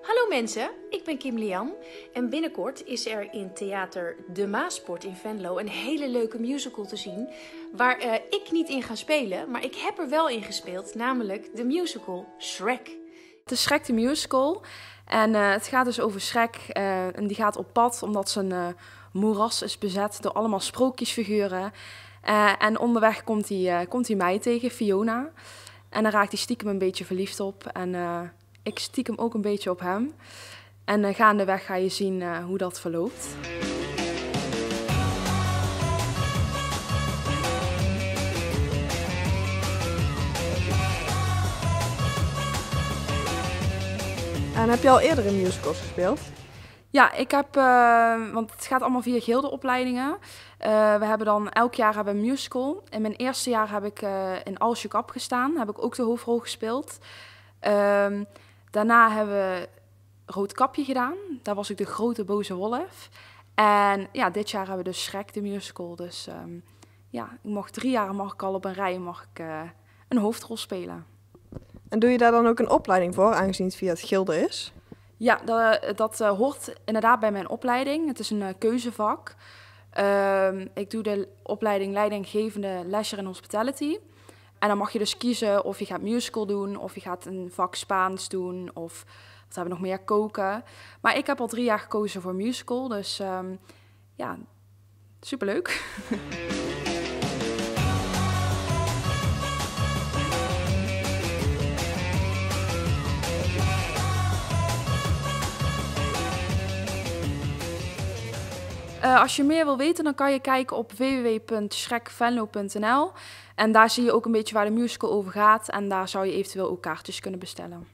Hallo mensen, ik ben Kim Lian en binnenkort is er in theater De Maasport in Venlo een hele leuke musical te zien waar ik niet in ga spelen, maar ik heb er wel in gespeeld, namelijk de musical Shrek. Het is Shrek de Musical en het gaat dus over Shrek en die gaat op pad omdat zijn moeras is bezet door allemaal sprookjesfiguren. En onderweg komt hij mij tegen, Fiona. En dan raakt hij stiekem een beetje verliefd op en ik stiekem ook een beetje op hem. En gaandeweg ga je zien hoe dat verloopt. En heb je al eerder in musicals gespeeld? Ja, ik heb, want het gaat allemaal via gildeopleidingen. We hebben dan elk jaar hebben we een musical. In mijn eerste jaar heb ik in Als je kap gestaan, heb ik ook de hoofdrol gespeeld. Daarna hebben we Roodkapje gedaan, daar was ik de grote boze wolf. En ja, dit jaar hebben we dus Shrek de Musical. Dus ja, 3 jaar mag ik al op een rij een hoofdrol spelen. En doe je daar dan ook een opleiding voor, aangezien het via het gilde is? Ja, dat hoort inderdaad bij mijn opleiding. Het is een keuzevak. Ik doe de opleiding leidinggevende leisure en hospitality. En dan mag je dus kiezen of je gaat musical doen, of je gaat een vak Spaans doen, of wat hebben we nog meer, koken. Maar ik heb al 3 jaar gekozen voor musical, dus ja, superleuk. Als je meer wil weten, dan kan je kijken op www.shrekvenlo.nl. En daar zie je ook een beetje waar de musical over gaat. En daar zou je eventueel ook kaartjes kunnen bestellen.